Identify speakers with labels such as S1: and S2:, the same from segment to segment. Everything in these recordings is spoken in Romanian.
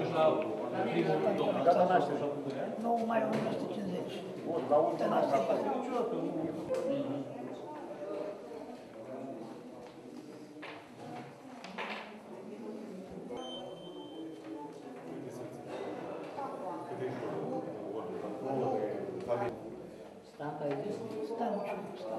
S1: Data nașterii. Nu, mai 1950. De naștere. Stanca e Stanciu.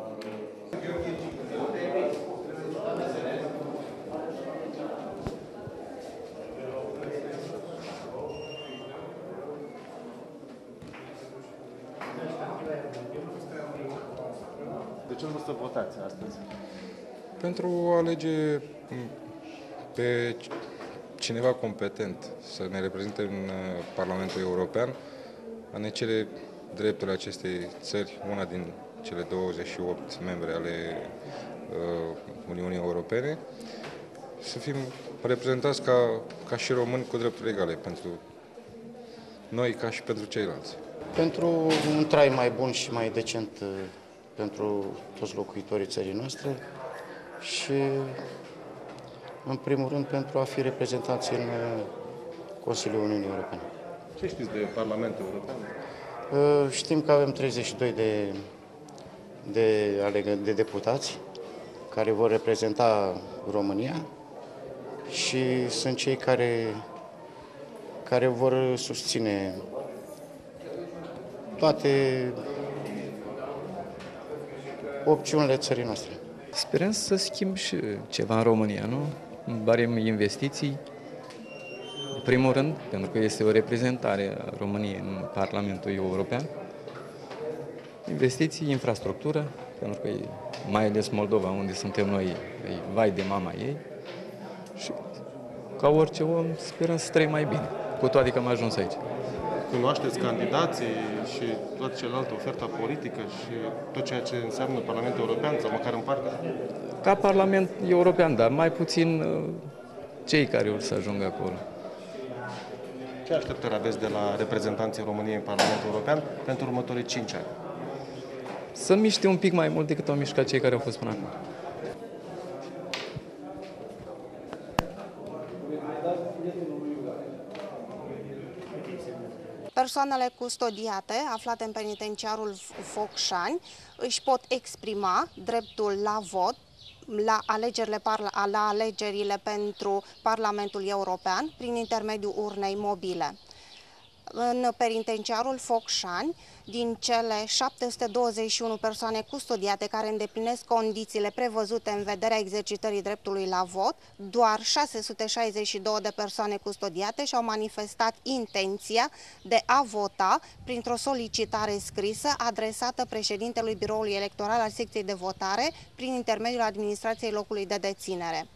S2: De ce nu să votați astăzi?
S3: Pentru a alege pe cineva competent să ne reprezinte în Parlamentul European, a ne cere dreptul acestei țări, una din cele 28 membre ale Uniunii Europene, să fim reprezentați ca și români cu drepturi egale pentru noi ca și pentru ceilalți.
S4: Pentru un trai mai bun și mai decent pentru toți locuitorii țării noastre și, în primul rând, pentru a fi reprezentați în Consiliul Uniunii Europene.
S2: Ce știți de Parlamentul European?
S4: Știm că avem 32 de deputați care vor reprezenta România și sunt cei care vor susține toate opțiunile țării noastre.
S5: Sperăm să schimb și ceva în România, nu? Barem investiții, în primul rând, pentru că este o reprezentare a României în Parlamentul European. Investiții, infrastructură, pentru că mai ales Moldova, unde suntem noi, e vai de mama ei. Și ca orice om, sperăm să trăim mai bine, cu toate că am ajuns aici.
S2: Cunoașteți candidații și toate celelalte, oferta politică și tot ceea ce înseamnă Parlamentul European, sau măcar în parte?
S5: Ca Parlament European, dar mai puțin cei care vor să ajungă acolo.
S2: Ce așteptări aveți de la reprezentanții României în Parlamentul European pentru următorii 5 ani?
S5: Să miște un pic mai mult decât au mișcat cei care au fost până acum.
S6: Persoanele custodiate aflate în penitenciarul Focșani își pot exprima dreptul la vot la alegerile pentru Parlamentul European prin intermediul urnei mobile. În penitenciarul Focșani, din cele 721 persoane custodiate care îndeplinesc condițiile prevăzute în vederea exercitării dreptului la vot, doar 662 de persoane custodiate și-au manifestat intenția de a vota printr-o solicitare scrisă adresată președintelui Biroului Electoral al secției de votare prin intermediul administrației locului de deținere.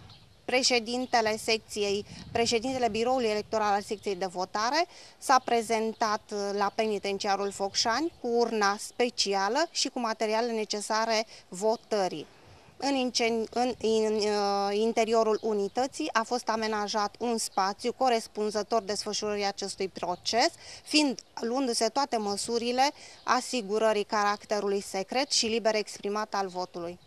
S6: Președintele Biroului Electoral al secției de votare s-a prezentat la penitenciarul Focșani cu urna specială și cu materialele necesare votării. În interiorul unității a fost amenajat un spațiu corespunzător desfășurării acestui proces, luându-se toate măsurile asigurării caracterului secret și liber exprimat al votului.